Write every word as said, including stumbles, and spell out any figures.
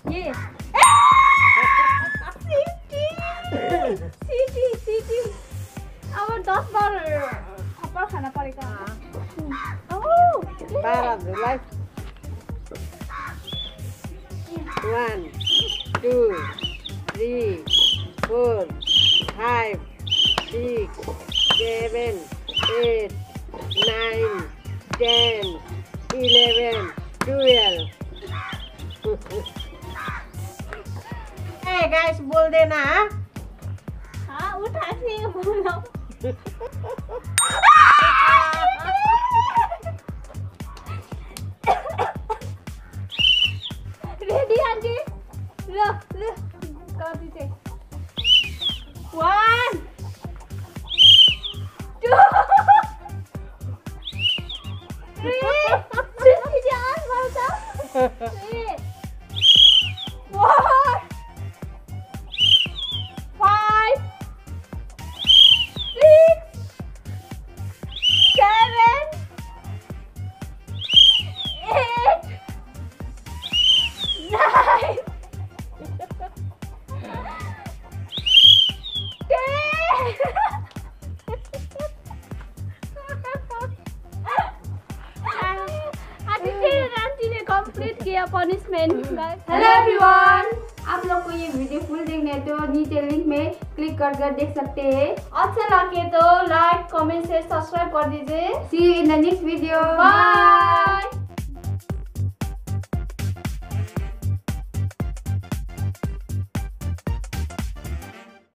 ये city city अब दस बार थप्पड खाना परेको बाह्र जुलाई one two three four five six seven eight nine ten eleven twelve Hey guys, बोल देना हाँ उठा के बोलो रेडी आंटी लो लो कर दीजिए one two three सिटी जान बोलता three four five six seven eight nine complete किया पनिशमेंट। हेलो एवरीवन, आप लोग को ये वीडियो फुल देखना है तो नीचे लिंक में क्लिक कर कर देख सकते हैं। अच्छा लगे तो लाइक कमेंट शेयर सब्सक्राइब कर दीजिए। See you in the next video, bye.